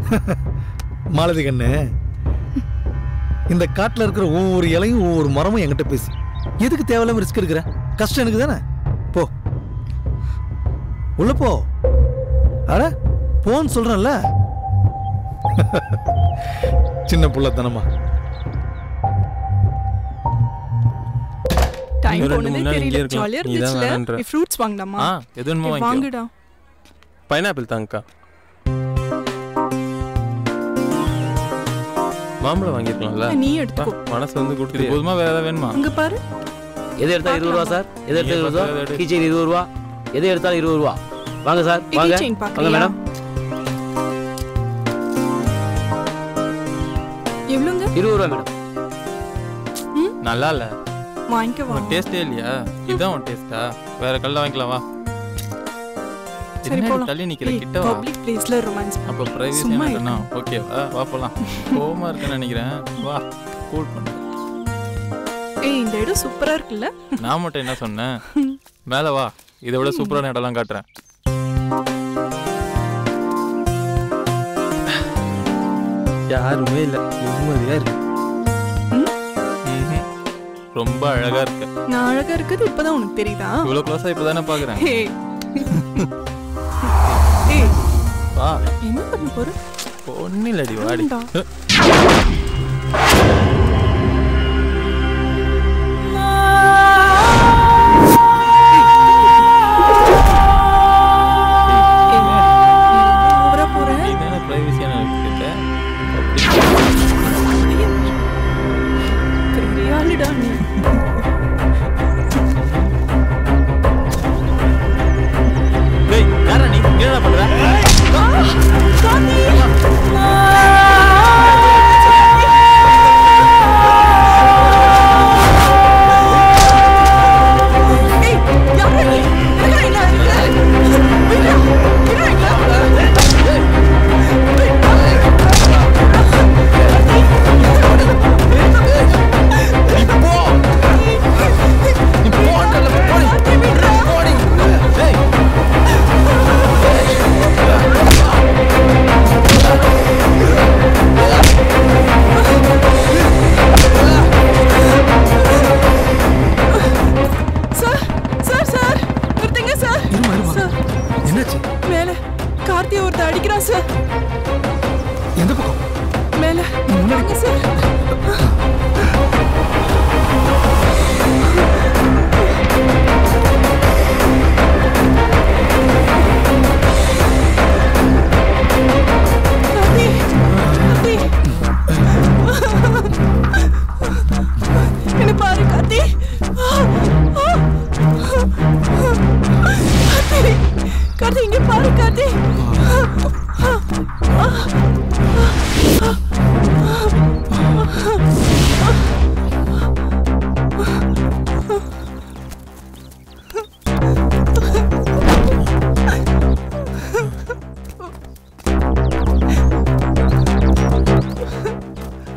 மாலதி கண்ணு, இந்த காட்டுல இருக்கிற ஒவ்வொரு இலையும் ஒவ்வொரு மரமும் என்கிட்ட பேசி எதுக்கு தேவையில்லாம ரிஸ்க் எடுக்கிற? கஷ்டம் எனக்கு தானே. போ உள்ள போ. அட போன்னு சொல்றேன்ல. சின்ன புள்ளத்தனமா. டைம் போனதே தெரியல. ஜாலியா இருந்துச்சுல. நீ ஃப்ரூட்ஸ் வாங்கலாமா? எதுன்னு வாங்குடா. பைனாப்பிள் தாங்கக்கா. மாம்பழம் வாங்கிருக்கலாம்ல. நீ எடுத்துக்கோ. மனசு வந்து கொடுத்துட்டு போதுமா, வேற ஏதாவது வேணுமா? அங்க பாரு. எது எடுத்தா 20 ரூபா சார்? எது எடுத்தா 20 ரூபா? கீச்சைன் 20 ரூபா. எது எடுத்தாலும் 20 ரூபா. வாங்க சார், வாங்க. வாங்க மேடம். எவ்வளவுங்க? 20 ரூபா மேடம். நல்லா இல்ல. வாங்கிக்க வா. டேஸ்டே இல்லையா? இதான் உன் டேஸ்டா? வேற கல்ல வாங்கிக்கலாம் வா. சரி போலாம். தள்ளி நிக்கிற கிட்ட வா. பப்ளிக் பிளேஸ்ல ரொமான்ஸ். அப்ப பிரைவசி என்னன்னா ஓகேவா? வா போலாம். கோவமா இருக்கேன்னு நினைக்கிறேன். வா கூல் பண்ணு. ஏய் இந்த இடம் சூப்பரா இருக்குல்ல? நான் மட்டும் என்ன சொன்னேன்? மேல வா, இதை விட சூப்பரான இடம்லாம் காட்டுறேன். யாருமே இல்ல, நிம்மதியா இருக்கு. ரொம்ப அழகா இருக்கு. நான் அழகா இருக்குது இப்பதான் உனக்கு தெரியுதா? இவ்வளவு க்ளோஸா இப்பதானே பாக்குறேன். வா. என்ன பண்ண போற? ஒண்ணு இல்லடி, வாடி. கார்த்தி இங்க பாரு கார்த்தி.